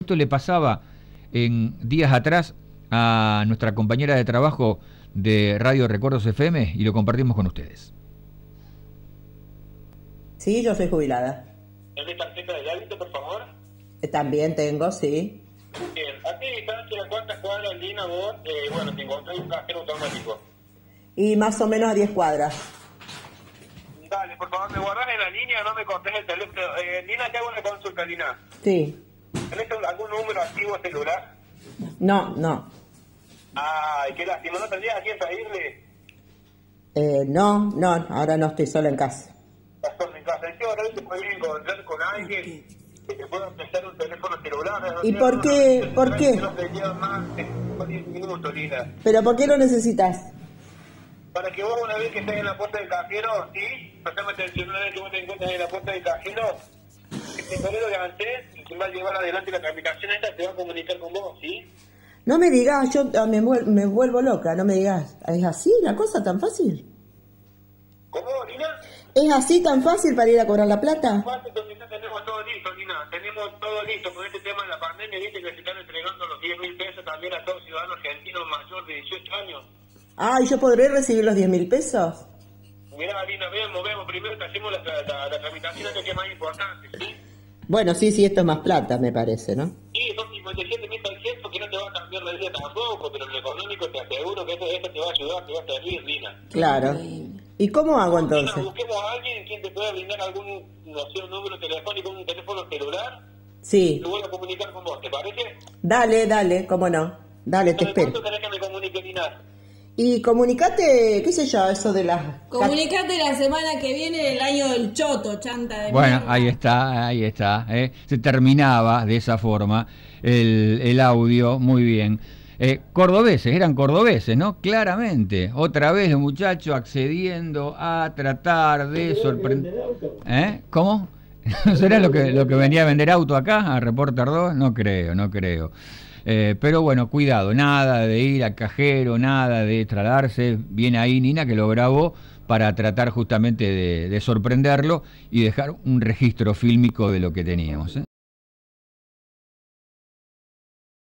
Esto le pasaba en días atrás a nuestra compañera de trabajo de Radio Recuerdos FM y lo compartimos con ustedes. Sí, yo soy jubilada. ¿Tiene tarjeta de hábito, por favor? También tengo, sí. Bien, ¿a qué distancia, cuántas cuadras, Lina, vos, te encontrás un cajero automático? Y más o menos a 10 cuadras. Dale, por favor, me guardás en la línea, no me cortes el teléfono. Lina, te hago una consulta, Lina. Sí. ¿Tenés algún número activo celular? No. Ay, qué lástima, ¿no tendrías a quién pedirle? No, ahora no estoy sola en casa. Estás en casa. ¿En qué hora te puedes encontrar con alguien que te pueda prestar un teléfono celular? ¿Y por qué? ¿Por qué? No te lleva más de 10 minutos, Lina. ¿Pero por qué lo necesitas? Para que vos, una vez que estés en la puerta del cajero, ¿sí? Prestame atención, una vez que vos te encuentres en la puerta del cajero, el temporero de antes, el que va a llevar adelante la tramitación esta, te va a comunicar con vos, ¿sí? No me digas, yo me vuelvo loca, no me digas. ¿Es así la cosa tan fácil? ¿Cómo, Lina? ¿Es así tan fácil para ir a cobrar la plata? Entonces ya tenemos todo listo, Lina, tenemos todo listo con este tema de la pandemia, viste que se están entregando los 10.000 pesos también a todos ciudadanos argentinos mayores de 18 años. ¿Y yo podré recibir los 10.000 pesos? Mirá, Lina, vemos, primero que hacemos la tramitación, que es más importante, ¿sí? Bueno, sí, esto es más plata, me parece, ¿no? Sí, son 57.600 que no te va a cambiar la vida tampoco, pero en lo económico te aseguro que esto te va a ayudar, te va a servir, Lina. Claro. ¿Y cómo hago entonces? Lina, busquemos a alguien quien te pueda brindar algún, no sé, un número telefónico, un teléfono celular. Sí. Lo voy a comunicar con vos, ¿te parece? Dale, cómo no. Dale, te espero. ¿Cuánto querés que me comunique, Lina? Y comunicate, qué sé yo, eso de las... Comunicate la semana que viene, el año del choto, chanta de Bueno, mierda. ahí está. Se terminaba de esa forma el audio, muy bien. Eran cordobeses, ¿no? Claramente. Otra vez el muchacho accediendo a tratar de sorprender. ¿Cómo? ¿No será lo que venía a vender auto acá, a Reporter 2? No creo. Pero bueno, cuidado, nada de ir al cajero, nada de trasladarse. Viene ahí Nina, que lo grabó para tratar justamente de sorprenderlo y dejar un registro fílmico de lo que teníamos,